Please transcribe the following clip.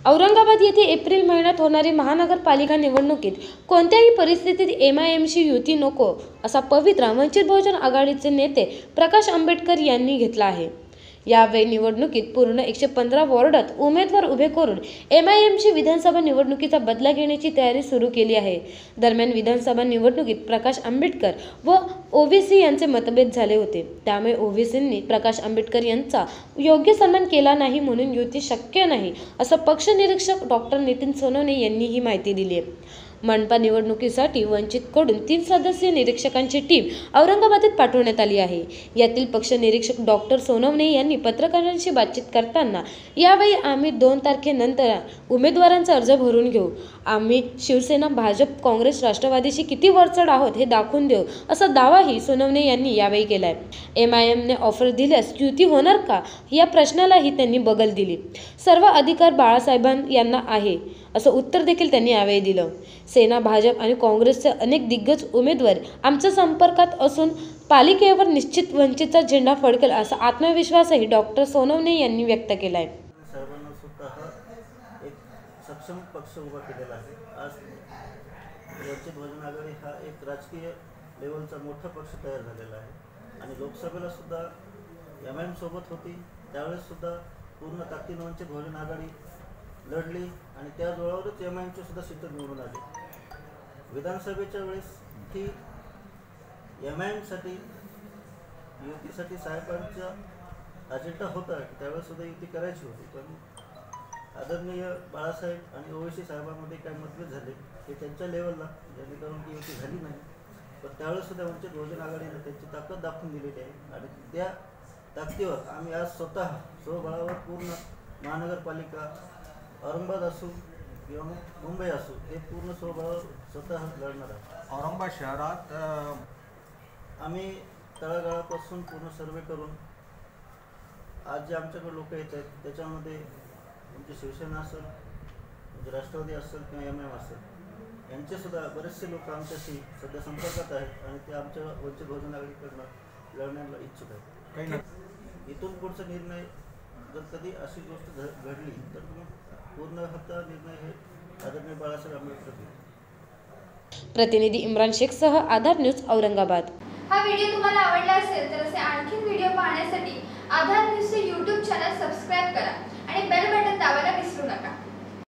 औरंगाबाद येथे एप्रिल महिन्यात होणारी महानगरपालिका निवडणुकीत कोणत्याही परिस्थितीत एमआयएमशी युती नको असा पवित्रा वंचित बहुजन आघाडीचे नेते प्रकाश आंबेडकर यांनी घेतला आहे। यावेळी निवडणुकीत पूर्ण 115 वॉर्डात उमेदवार उभे करून एमआयएमची विधानसभा निवडणुकीचा बदला घेण्याची तयारी सुरू केली आहे। दरम्यान विधानसभा निवडणुकीत प्रकाश आंबेडकर व ओबीसी यांचे मतभेद झाले होते, त्यामुळे ओबीसींनी प्रकाश आंबेडकर यांचा योग्य सन्मान केला नाही, म्हणून युती शक्य नाही असं पक्ष निरीक्षक डॉक्टर नितीन सोनवणे यांनी ही माहिती दिली आहे। मनपा निवडणुकीसाठी वंचितकडून 3 सदस्यीय निरीक्षकांची टीम औरंगाबादेत पाठवण्यात आली आहे। यातील पक्ष निरीक्षक डॉक्टर सोनवणे यांनी पत्रकारांशी बातचीत करताना यावेळी आम्ही 2 तारखेनंतर उमेदवारांचा अर्ज भरून घेऊ, आम्ही शिवसेना, भाजप, काँग्रेस, राष्ट्रवादीशी किती वरचढ आहोत हे दाखवून देऊ असा दावाही सोनवणे यांनी यावेळी केलाय। एमआयएमने ऑफर दिल्यास युती होणार का या प्रश्नालाही त्यांनी बगल दिली। सर्व अधिकार बाळासाहेबां यांना आहे असं उत्तर देखील त्यांनी यावेळी दिलं। सेना, भाजप आणि काँग्रेसचे अनेक दिग्गज उमेदवार आमच्या संपर्कात असून पालिकेवर निश्चित वंचितचा झेंडा फडकेल असा आत्मविश्वासही डॉक्टर सोनवणे यांनी व्यक्त केला आहे। सर्वांना स्वतः एक सक्षम पक्ष उभा केलेला आहे। आज वंचित बहुजन आघाडी हा एक राजकीय लेवलचा मोठा पक्ष तयार झालेला आहे आणि लोकसभेला सुद्धा एमआयएम सोबत होती, त्यावेळेस सुद्धा पूर्ण ताकदीने वंचित बहुजन आघाडी लढली आणि त्या जोरावरच एमआयएमचे सुद्धा सीट निवडून आले। विधानसभेच्या वेळेस ही एमआयएमसाठी युतीसाठी साहेबांचा अजेंडा होता, त्यावेळेस सुद्धा युती करायची होती, पण आदरणीय बाळासाहेब आणि ओवैसी साहेबांमध्ये काही मतभेद झाले हे त्यांच्या लेवलला, जेणेकरून ती युती झाली नाही। पण त्यावेळेस सुद्धा वंचित बहुजन आघाडीने त्यांची ताकद दाखवून दिलेली आहे आणि त्या ताकदीवर आम्ही आज स्वतः स्वबळावर पूर्ण महानगरपालिका औरंगाबाद असो किंवा मुंबई असो हे पूर्ण स्वबळावर स्वतः लढणार आहे। औरंगाबाद शहरात आम्ही तळागाळापासून पूर्ण सर्वे करून आज जे आमच्याकडे लोक येत आहेत त्याच्यामध्ये आमची शिवसेना असेल, म्हणजे राष्ट्रवादी असेल किंवा एमआयएम असेल, यांचेसुद्धा बरेचसे लोक आमच्याशी सध्या संपर्कात आहेत आणि ते आमच्या वंचित बहुजन आघाडीकडनं लढण्याला इच्छुक आहेत। इथून पुढचा निर्णय जर कधी अशी गोष्ट घडली तर पूर्ण हप्ता निर्णय हे आदरणीय बाळासाहेब आंबेडकर घेतील। प्रतिनिधी इम्रान शेखसह आधार न्यूज औरंगाबाद। हा व्हिडिओ तुम्हाला आवडला असेल तर असे आणखी व्हिडिओ पाहण्यासाठी आधार न्यूजचे YouTube चॅनल सबस्क्राइब करा आणि बेल बटन दाबायला विसरू नका।